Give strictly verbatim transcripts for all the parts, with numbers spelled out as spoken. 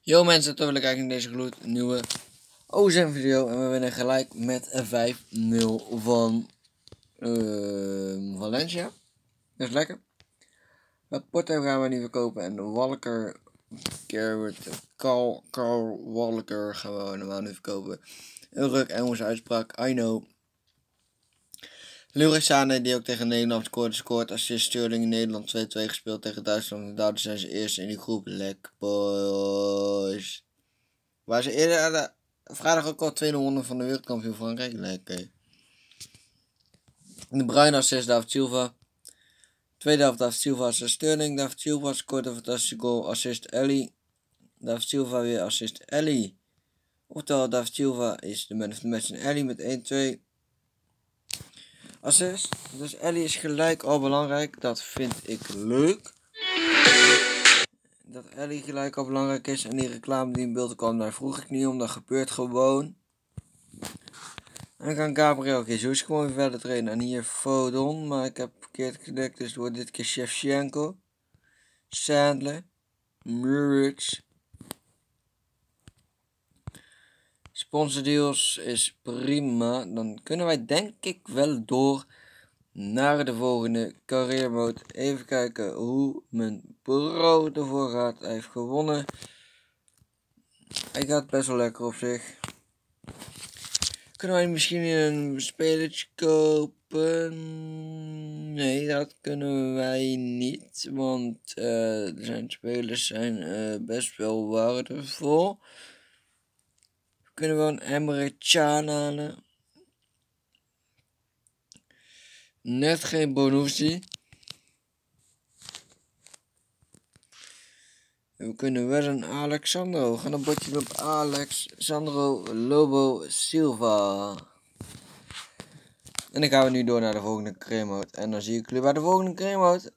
Yo mensen, toch wil ik eigenlijk in deze gloed een nieuwe O Z M video. En we winnen gelijk met vijf nul van uh, Valencia. Dat is lekker. Met Porto gaan we niet verkopen. En de Walker, Garrett, Carl, Carl Walker gaan we normaal niet verkopen. Heel ruk, Engelse uitspraak, I know. Leroy Sané, die ook tegen Nederland scoorde, scoort. Assist Sterling in Nederland twee twee gespeeld tegen Duitsland. En daardoor zijn ze eerst in die groep. Lekker boys. Waar ze eerder de, vrijdag ook al tweede ronde van de wereldkampioen Frankrijk. Lekker. De Bruin assist David Silva. Tweede helft David Silva assist Sterling. David Silva scoort een fantastische goal. Assist Ellie. David Silva weer assist Ellie. Oftewel David Silva is de man of the match in Ellie met een twee. Assist. Dus Ellie is gelijk al belangrijk. Dat vind ik leuk. Dat Ellie gelijk al belangrijk is. En die reclame die in beeld kwam, daar vroeg ik niet om. Dat gebeurt gewoon. En dan kan Gabriel Jesus gewoon weer verder trainen. En hier Fodon. Maar ik heb verkeerd gedekt. Dus het wordt dit keer Shevchenko. Sandler. Muric. Sponsordeals is prima. Dan kunnen wij denk ik wel door naar de volgende career mode. Even kijken hoe mijn bro ervoor gaat. Hij heeft gewonnen. Hij gaat best wel lekker op zich. Kunnen wij misschien een spelertje kopen? Nee, dat kunnen wij niet. Want uh, zijn spelers zijn uh, best wel waardevol. We kunnen wel een Emre Can halen. Net geen Bonucci. We kunnen wel een Alexandro. We gaan een bordje op Alexandro Lobo Silva. En dan gaan we nu door naar de volgende career mode. En dan zie ik jullie bij de volgende career mode.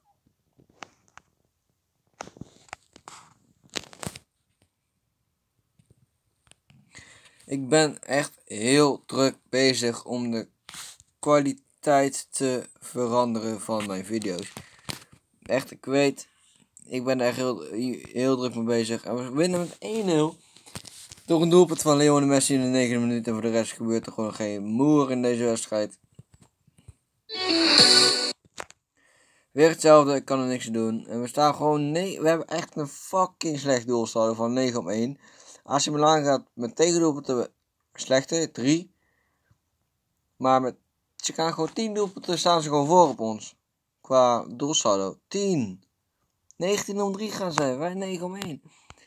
Ik ben echt heel druk bezig om de kwaliteit te veranderen van mijn video's. Echt, ik weet, ik ben er echt heel, heel druk mee bezig. En we winnen met één nul. Door een doelpunt van Lionel Messi in de negende minuut. En voor de rest gebeurt er gewoon geen moer in deze wedstrijd. Weer hetzelfde, ik kan er niks aan doen. En we staan gewoon, nee, we hebben echt een fucking slecht doelsaldo van negen op één. Als je Milan gaat met tegendoelpunten slechter, drie. Maar met, ze gaan gewoon tien doelpunten, staan ze gewoon voor op ons. Qua doelsaldo, tien. negentien om drie gaan zij, wij negen om één.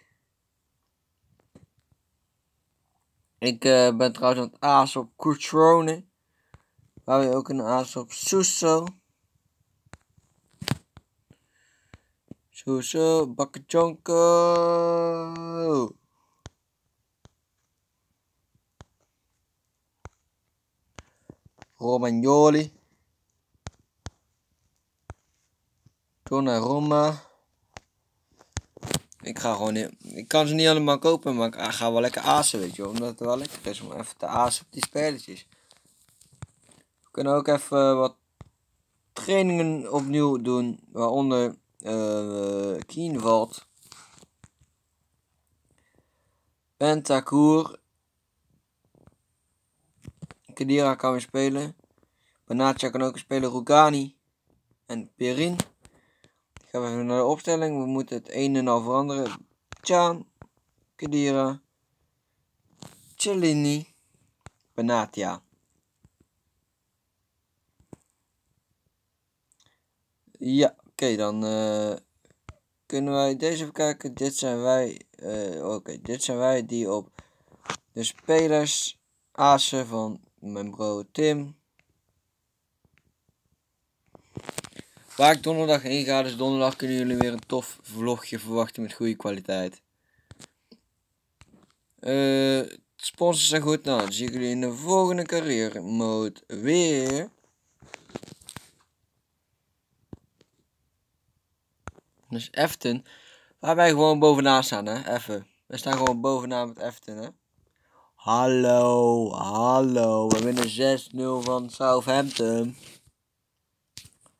Ik uh, ben trouwens aan het aas op Cutrone. Waar we ook een aas op Suso. Suso, Bakachonko. Romagnoli. Donnarumma. Ik ga gewoon niet, ik kan ze niet allemaal kopen, maar ik ga wel lekker asen, weet je, omdat het wel lekker is om even te asen op die spelletjes. We kunnen ook even wat trainingen opnieuw doen, waaronder uh, Kienveld, Bentancur, Khedira kan weer spelen, Benatia kan ook spelen, Rugani en Perin. Gaan we even naar de opstelling. We moeten het een en al veranderen. Can, Khedira, Cellini, Benatia. Ja, oké, okay, dan uh, kunnen wij deze even kijken. Dit zijn wij. Uh, oké, okay, dit zijn wij die op de spelers asen van mijn bro Tim. Waar ik donderdag heen ga, dus donderdag kunnen jullie weer een tof vlogje verwachten met goede kwaliteit. Uh, sponsors zijn goed, nou dan zie ik jullie in de volgende carrière mode weer. Dus Efton, waar wij gewoon bovenaan staan, hè, even. We staan gewoon bovenaan met Efton, hè. Hallo, hallo, we winnen zes nul van Southampton.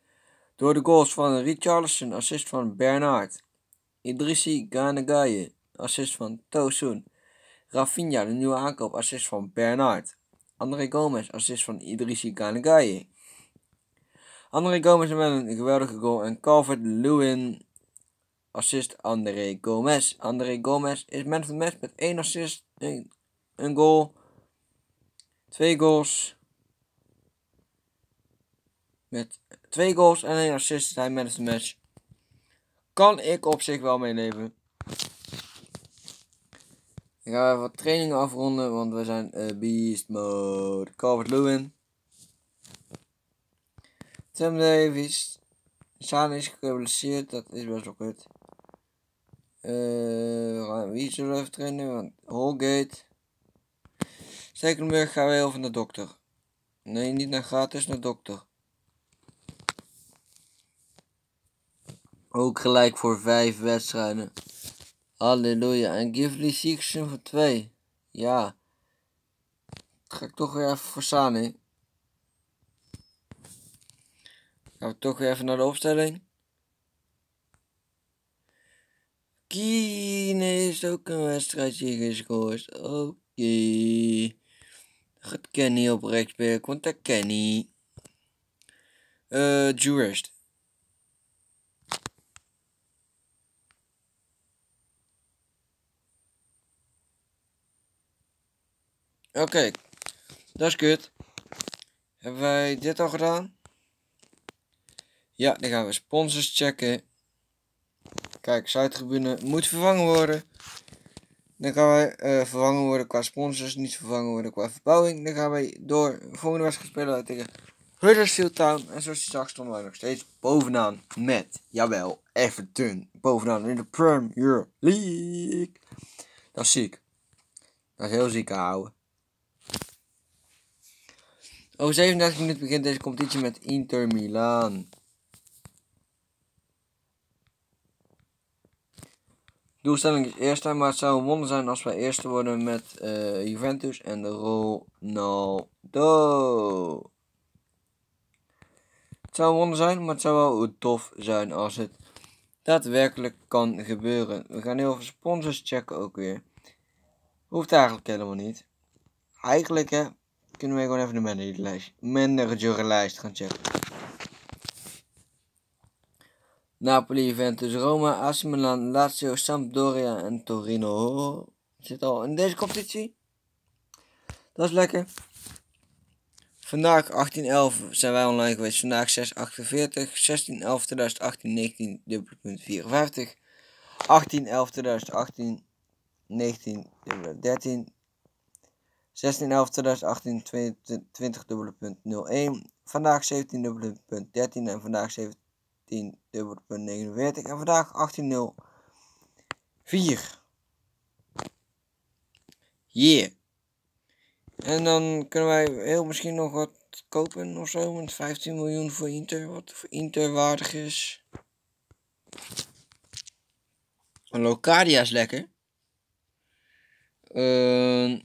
Door de goals van Richarlison, assist van Bernard, Idrissi Gana Gueye, assist van Tosun. Rafinha, de nieuwe aankoop, assist van Bernard. André Gomes, assist van Idrissi Gana Gueye. André Gomes met een geweldige goal. En Calvert-Lewin, assist André Gomes. André Gomes is man of the match met één assist, een, een goal, twee goals. Met twee goals en één assist is hij man of the match. Kan ik op zich wel meeleven. Ik ga even wat trainingen afronden, want we zijn uh, beast mode. Calvert-Lewin. Tim Davies. Sane is geblesseerd, dat is best wel kut. Uh, wie zullen we even trainen? Want Holgate. Stekelenburg gaan we heel van de dokter. Nee, niet naar gratis, naar dokter. Ook gelijk voor vijf wedstrijden. Halleluja. En Gively Seekson voor twee. Ja. Ga ik toch weer even voor Sane. Gaan we toch weer even naar de opstelling. Kine is ook een wedstrijdje gescoord. Oké. Okay. Gaat Kenny op rechtsback, want dat Kenny. Eh, uh, Jurist. Oké, okay. Dat is kut. Hebben wij dit al gedaan? Ja, dan gaan we sponsors checken. Kijk, Zuidtribune moet vervangen worden. Dan gaan wij uh, vervangen worden qua sponsors, niet vervangen worden qua verbouwing. Dan gaan wij door volgende wedstrijd spelen tegen Huddersfield Town. En zoals je zag stonden wij nog steeds bovenaan met, jawel, Everton. Bovenaan in de Premier League. Dat is ziek. Dat is heel ziek houden. Over zevenendertig minuten begint deze competitie met Inter Milan. Doelstelling is eerste, maar het zou een wonder zijn als wij eerste worden met uh, Juventus en de Ronaldo. Het zou een wonder zijn, maar het zou wel tof zijn als het daadwerkelijk kan gebeuren. We gaan heel veel sponsors checken ook weer. Hoeft eigenlijk helemaal niet. Eigenlijk hè, kunnen we gewoon even de managerlijst, managerlijst gaan checken. Napoli, Juventus, Roma, A C Milan, Lazio, Sampdoria en Torino. Zit al in deze competitie. Dat is lekker. Vandaag achttien elf zijn wij online geweest. Vandaag zes achtenveertig. zestien elf tweeduizend achttien negentien dubbele punt vierenvijftig. achttien elf tweeduizend achttien negentien dubbele dertien. zestien elf tweeduizend achttien twintig dubbele punt nul één. Vandaag zeventien dubbele punt dertien en vandaag zeventien dubbele punt negenenveertig en vandaag achttien nul vier. Yeah. En dan kunnen wij heel misschien nog wat kopen of zo met vijftien miljoen voor Inter, wat voor Inter waardig is. Een Locadia is lekker. Uh,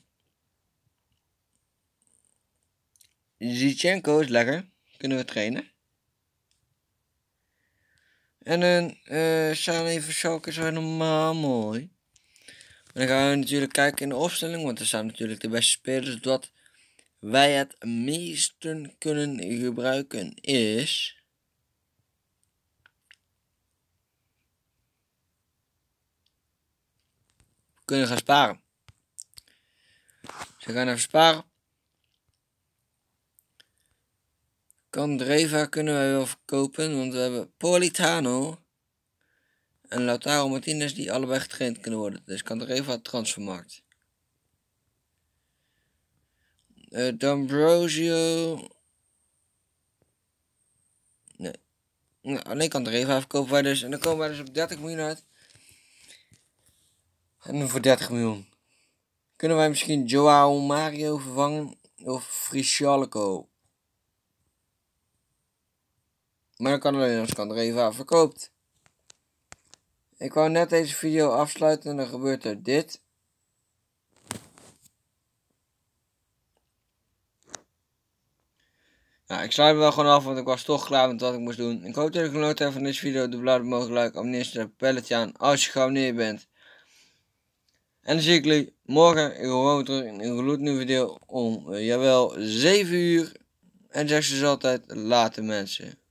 Zichenko is lekker. Kunnen we trainen. En een uh, Sane voor Schalke is helemaal mooi. En dan gaan we natuurlijk kijken in de opstelling, want er staan natuurlijk de beste spelers. Wat wij het meeste kunnen gebruiken is... We kunnen gaan sparen. Dus we gaan even sparen. Candreva kunnen wij wel verkopen, want we hebben Politano en Lautaro Martinez die allebei getraind kunnen worden. Dus Candreva transfermarkt. Uh, D'Ambrosio. Nee. Nou, alleen Candreva verkopen wij dus. En dan komen wij dus op dertig miljoen uit. En dan voor dertig miljoen. Kunnen wij misschien Joao Mario vervangen of Frisialco. Maar dan kan alleen als Candreva verkoopt. Ik wou net deze video afsluiten en dan gebeurt er dit. Nou, ik sluit me wel gewoon af, want ik was toch klaar met wat ik moest doen. Ik hoop dat je genoten hebt van deze video. Doe blauw mogelijk like, abonneer je, belletje aan als je geabonneerd bent. En dan zie ik jullie morgen gewoon terug in een gloednieuwe video om, uh, jawel, zeven uur. En zeg ze altijd, later mensen.